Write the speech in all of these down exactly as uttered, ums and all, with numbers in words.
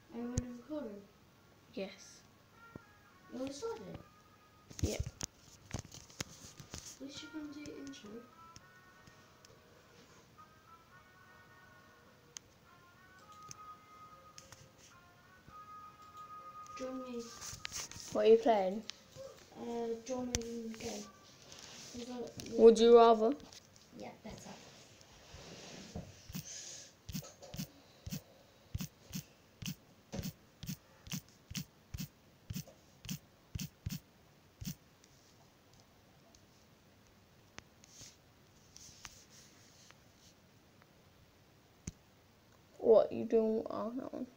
Are you already recording? Yes. You already started it? Yep. At least you're going to do your intro. Join me. What are you playing? Uh, join me in the game. Is that- Would you rather? Yeah, better. What you doing? Oh, that one.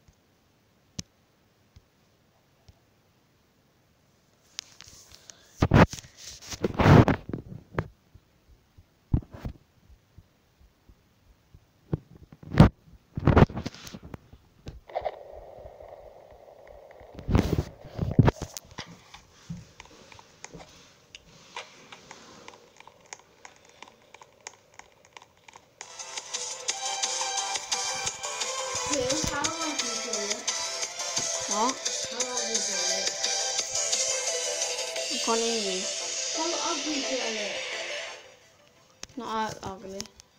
Chris, how long have you done it? What? How long have you done it? I can't hear you. How ugly do I look? Not that ugly.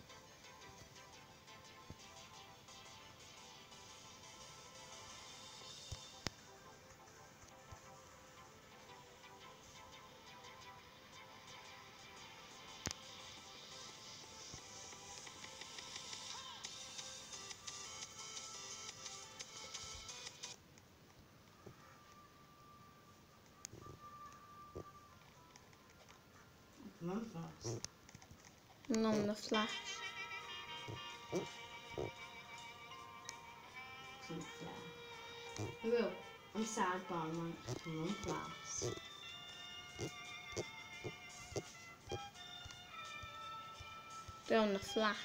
Mum first. And on the flash. Some flash. I will. I'm sad, but I want some flash. They're on the flash.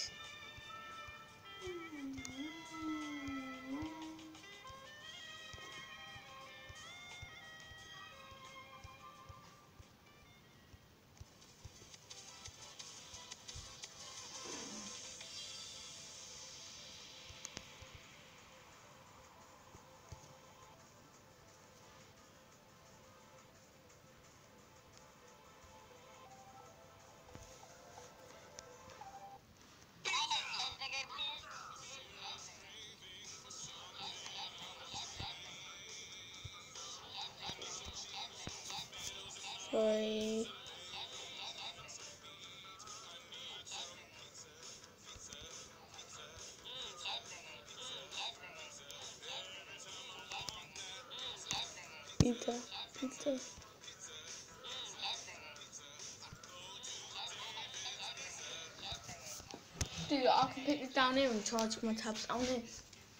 Sorry. Pizza. Pizza. Dude, I can pick it down here and charge my tabs on this.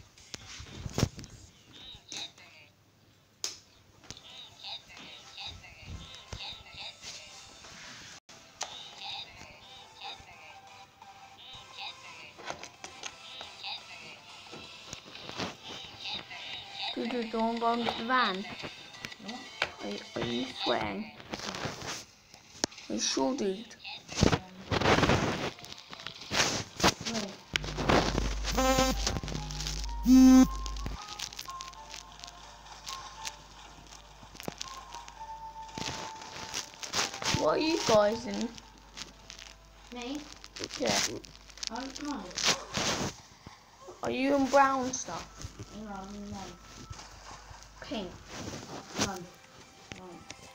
Dude, dude, go on, go on, get the van. What? Are you, are you sweating? Are you sure, dude? No. What are you guys in? Me? Yeah. I don't know. Are you in brown stuff? No, no. Pink. No. No.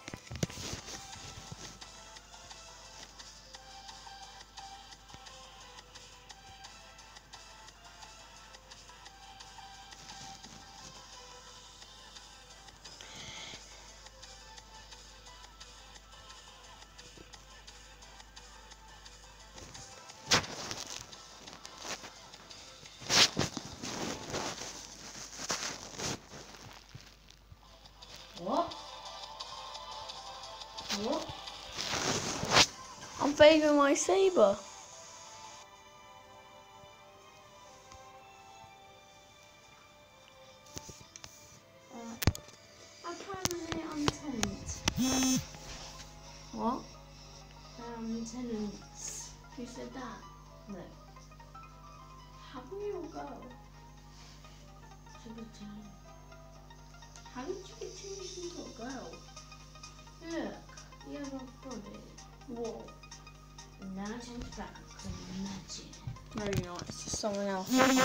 What? What? I'm favouring my saber. Uh, I'm permanently on tenant. What? Um, tenants. Who said that? No. How can you all go? She was turn. How did you get changed into a girl? Look, you have a body. Whoa. And then I change back because I'm magic. No, you're not. It's just someone else.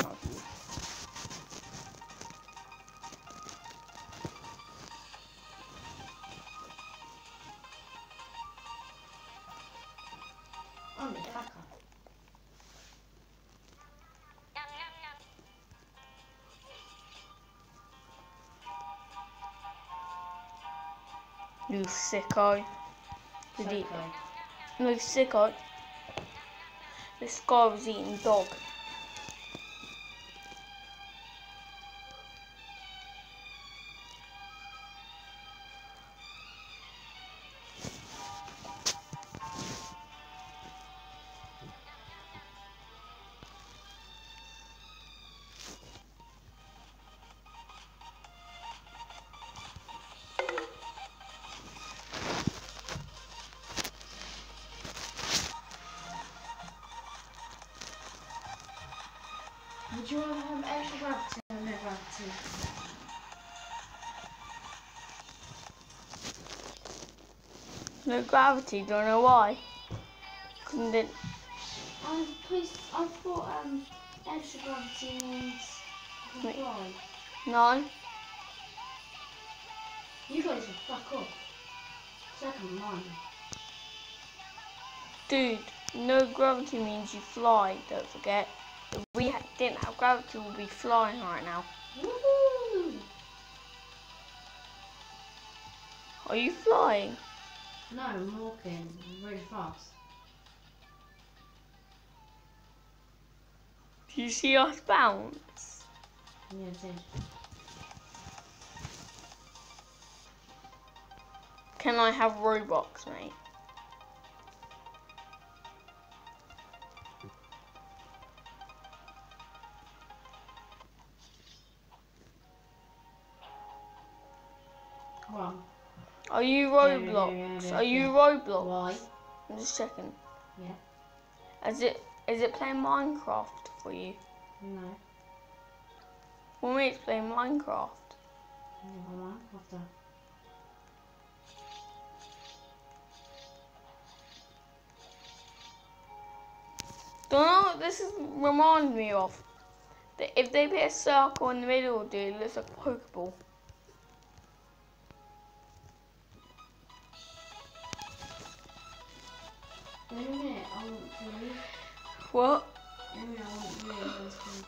I'm the hacker. You sicko. Did he? Psycho. No, sicko. This guy was eating dog. Would you rather have extra gravity or no gravity? No gravity, don't know why. Couldn't it? I please, I thought um extra gravity means you can Wait. fly. No. You guys should fuck off. Second one. Dude, no gravity means you fly, don't forget. If we ha didn't have gravity, we'd be flying right now. Woohoo! Are you flying? No, I'm walking really fast. Do you see us bounce? Yeah, it is. Can I have Robux, mate? One. Are you Yeah, yeah, Roblox? yeah, Are you yeah. Roblox? Why? I'm just checking. Yeah. Is it is it playing Minecraft for you? No. For me, it's playing Minecraft. Never mind. After. Don't know what this is remind me of. That if they put a circle in the middle, dude, it looks like a Pokeball. Wait a minute. I want to leave. What? Wait a minute. I want to leave.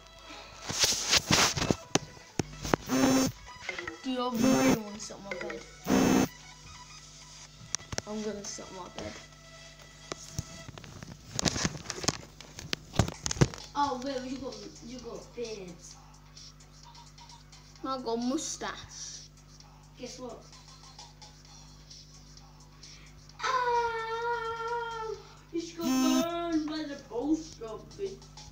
Do you really want to sit on my bed? I'm gonna sit on my bed. Oh wait, you got you got beards. I got a mustache. Guess what? Ah! It's got burned by the post office.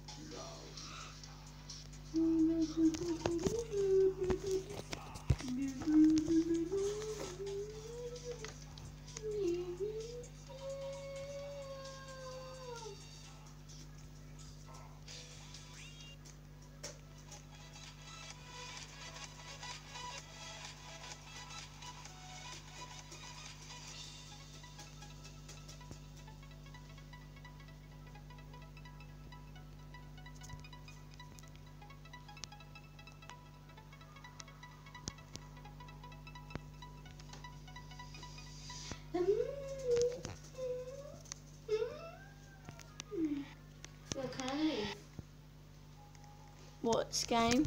Look, can I leave? What's game?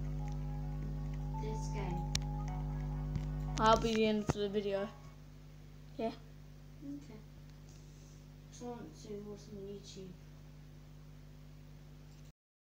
This game. I'll be the end of the video. Yeah. Okay. So I want to watch on YouTube.